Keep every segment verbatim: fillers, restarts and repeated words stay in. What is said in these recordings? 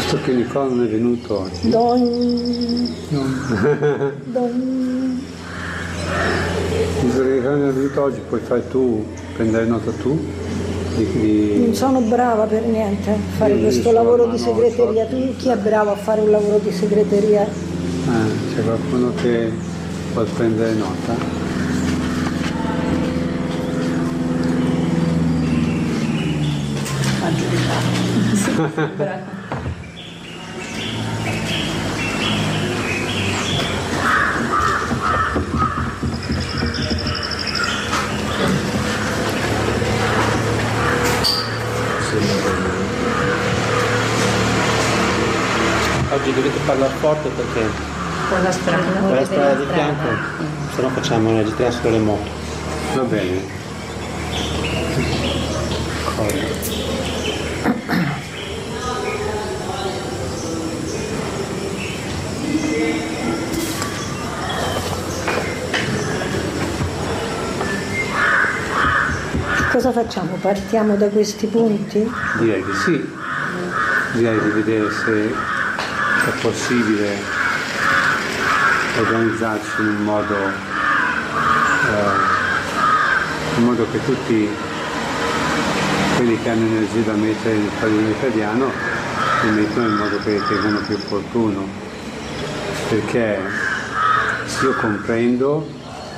Visto che Nicola non è venuto oggi. Don. Don. Visto che Nicola non è venuto oggi, puoi fare tu, prendere nota tu? Di, di... Non sono brava per niente a fare Io questo lavoro di segreteria. Tu chi è bravo a fare un lavoro di segreteria? Ah, c'è qualcuno che vuol prendere nota? Oggi dovete parlare forte perché con la strada, con la strada di fianco, se no facciamo una registriamo solo remoto. Va bene. Cosa? Cosa facciamo? Partiamo da questi punti? Direi di sì, direi di vedere se è possibile organizzarci in un modo, eh, in modo che tutti quelli che hanno energia da mettere nel padiglione italiano li mettono in modo che ritengono più opportuno, perché io comprendo,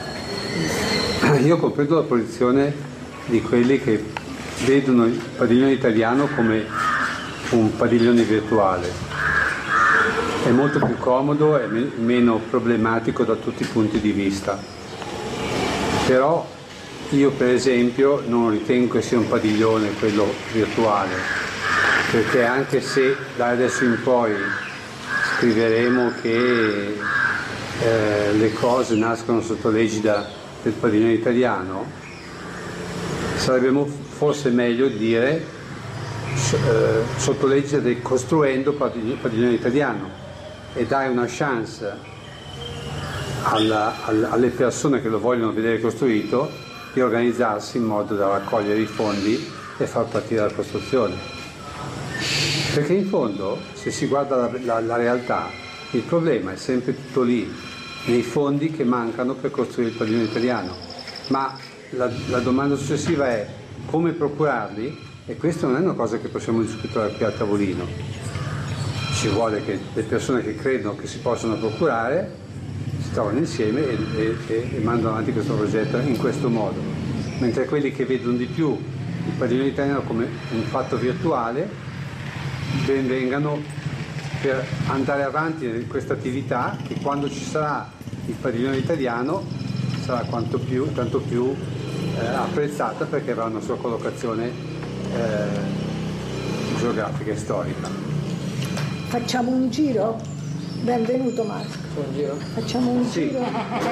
io comprendo la posizione di quelli che vedono il padiglione italiano come un padiglione virtuale. È molto più comodo e me- meno problematico da tutti i punti di vista. Però io per esempio non ritengo che sia un padiglione quello virtuale, perché anche se da adesso in poi scriveremo che eh, le cose nascono sotto l'egida del padiglione italiano, sarebbe forse meglio dire eh, sotto l'egida del costruendo padiglione italiano e dare una chance alla, alla, alle persone che lo vogliono vedere costruito di organizzarsi in modo da raccogliere i fondi e far partire la costruzione. Perché in fondo, se si guarda la, la, la realtà, il problema è sempre tutto lì, nei fondi che mancano per costruire il padiglione italiano. Ma La, la domanda successiva è come procurarli, e questa non è una cosa che possiamo discutere qui a tavolino. Ci vuole che le persone che credono che si possano procurare si trovano insieme e, e, e, e mandano avanti questo progetto in questo modo, mentre quelli che vedono di più il padiglione italiano come un fatto virtuale ben vengano per andare avanti in questa attività, che quando ci sarà il padiglione italiano sarà quanto più, tanto più eh, apprezzata, perché avrà una sua collocazione eh, geografica e storica. Facciamo un giro? Benvenuto Marco. Un giro? Facciamo un Sì. giro?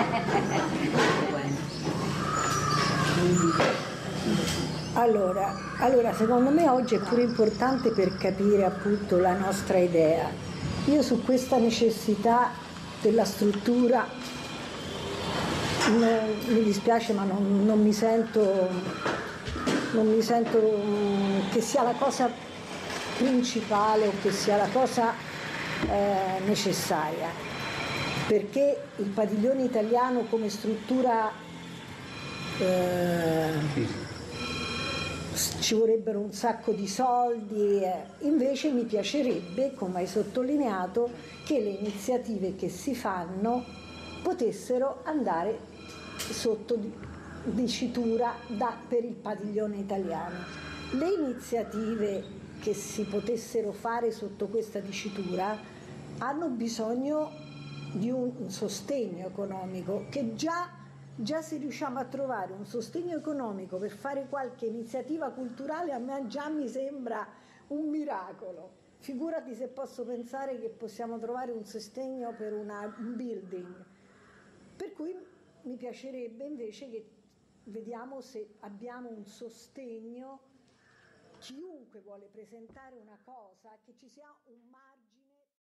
Allora, allora, secondo me oggi è pure importante per capire appunto la nostra idea. Io su questa necessità della struttura, no, mi dispiace ma non, non mi sento, non mi sento che sia la cosa principale o che sia la cosa eh, necessaria, perché il padiglione italiano come struttura eh, ci vorrebbero un sacco di soldi, eh. Invece mi piacerebbe, come hai sottolineato, che le iniziative che si fanno potessero andare sotto dicitura da, per il padiglione italiano. Le iniziative che si potessero fare sotto questa dicitura hanno bisogno di un sostegno economico, che già Già se riusciamo a trovare un sostegno economico per fare qualche iniziativa culturale, a me già mi sembra un miracolo. Figurati se posso pensare che possiamo trovare un sostegno per una, un building. Per cui mi piacerebbe invece che vediamo se abbiamo un sostegno, chiunque vuole presentare una cosa, che ci sia un